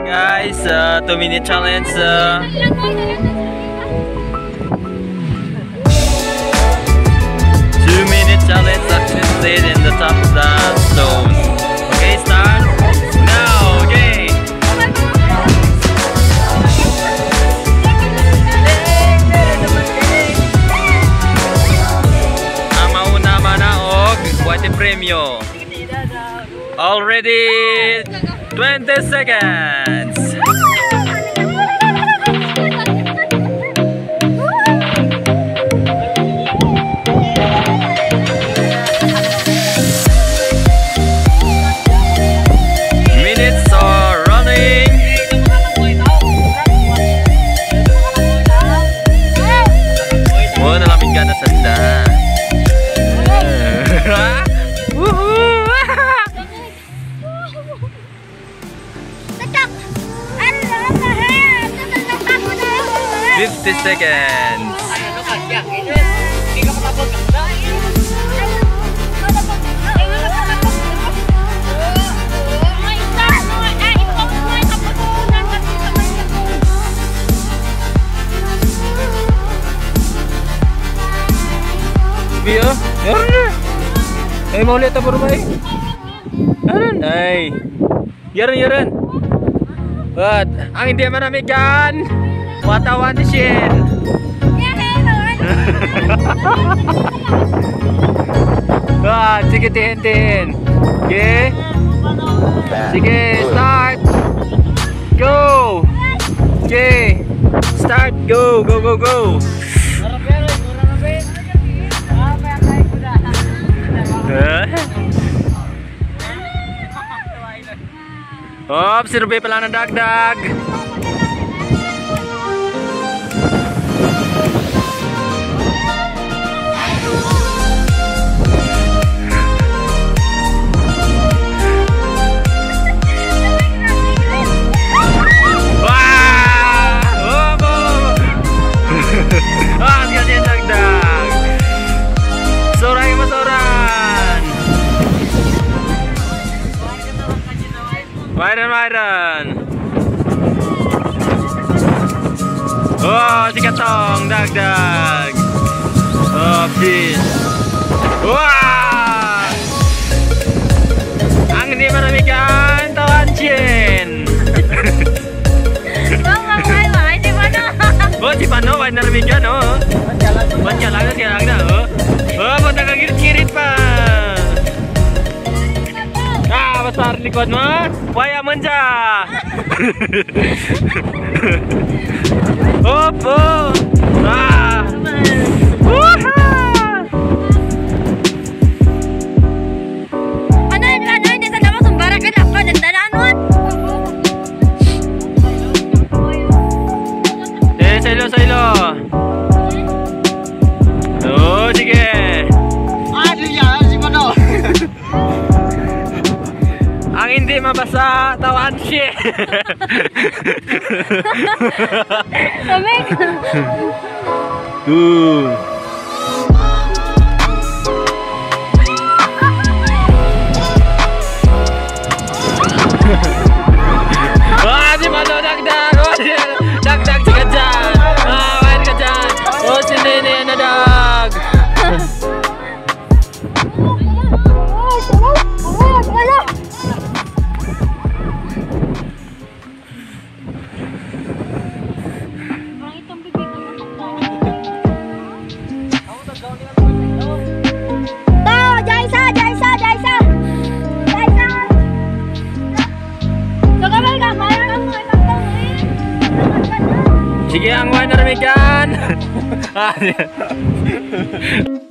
Guys, 2-minute challenge. 2-minute challenge succeeded in the top of the stone. Okay, start now. Okay. Ang mauna manaog, buwate premyo. Already 20 seconds. Minutes are running. Oh, nalamig ka na sanda. Woohoo! 50 seconds. Bio, mau lihat apa rumah ini? Ay, yaran. Buat ang hindi manamigan. Watawan ni Shin. Wah, sige tihin. Okay. Sige, start. Go. Okay. Start. Go. Hop, si Ruby pala ng dagdag. Mayran. Oh, si Katong dagdag. Oh, fish. Wah! Ang hindi maramikan tawan Chin. Oh, si Pano, why naramikan, oh? Ba't kailangan na, oh? Oh, ba't nakagirit-girit pa? Besar likod mo, waya manja. Opo. Ano hindi sa naman sumbara ka na pa din dananon. Silo. Oh, sige. Si Mano. Ang hindi mabasa tawan siya. Wah, si Mano dagdag. Dagdag si Kajan. Main Kajan. Oh, si Nene nadag. Sige, ang winner mi dyan.